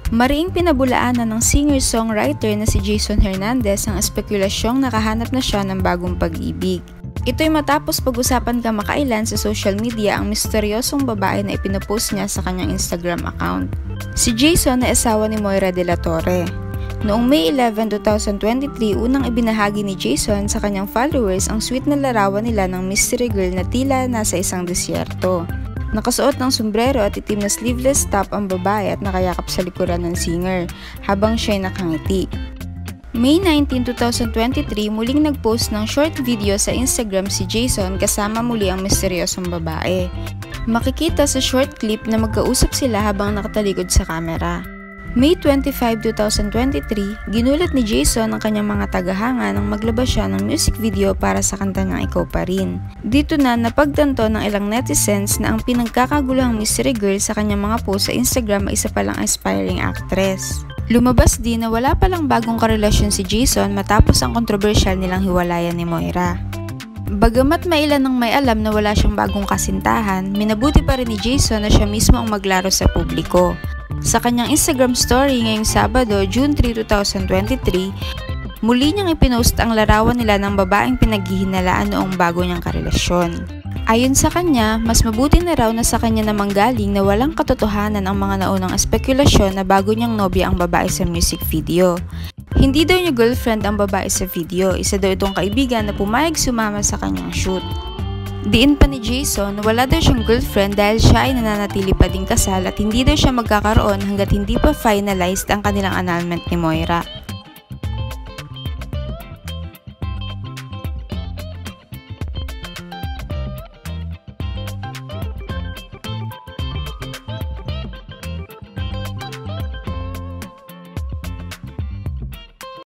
Mariing pinabulaanan ng singer-songwriter na si Jason Hernandez ang espekulasyong nakahanap na siya ng bagong pag-ibig. Ito'y matapos pag-usapan kamakailan sa social media ang misteryosong babae na ipinopost niya sa kanyang Instagram account. Si Jason na asawa ni Moira de la Torre. Noong May 11, 2023, unang ibinahagi ni Jason sa kanyang followers ang sweet na larawan nila ng mystery girl na tila nasa isang disyerto. Nakasuot ng sombrero at itim na sleeveless top ang babae at nakayakap sa likuran ng singer, habang siya'y nakangiti. May 19, 2023, muling nagpost ng short video sa Instagram si Jason kasama muli ang misteryosong babae. Makikita sa short clip na magkausap sila habang nakatalikod sa kamera. May 25, 2023, ginulat ni Jason ang kanyang mga tagahanga nang maglabas siya ng music video para sa kanta niyang Ikaw Pa Rin. Dito na napagtanto ng ilang netizens na ang pinagkakaguluhang mystery girl sa kanyang mga post sa Instagram ay isa palang aspiring actress. Lumabas din na wala palang bagong karelasyon si Jason matapos ang kontrobersyal nilang hiwalayan ni Moira. Bagamat may ilan ang may alam na wala siyang bagong kasintahan, minabuti pa rin ni Jason na siya mismo ang maglaro sa publiko. Sa kanyang Instagram story ngayong Sabado, June 3, 2023, muli niyang ipinost ang larawan nila ng babaeng pinaghihinalaan noong bago niyang karelasyon. Ayon sa kanya, mas mabuti na raw na sa kanya namang galing na walang katotohanan ang mga naunang espekulasyon na bago niyang nobya ang babae sa music video. Hindi daw niya girlfriend ang babae sa video, isa daw itong kaibigan na pumayag sumama sa kanyang shoot. Diin pa ni Jason, wala daw siyang girlfriend dahil siya ay nananatili pa ding kasal at hindi daw siya magkakaroon hanggat hindi pa finalized ang kanilang annulment ni Moira.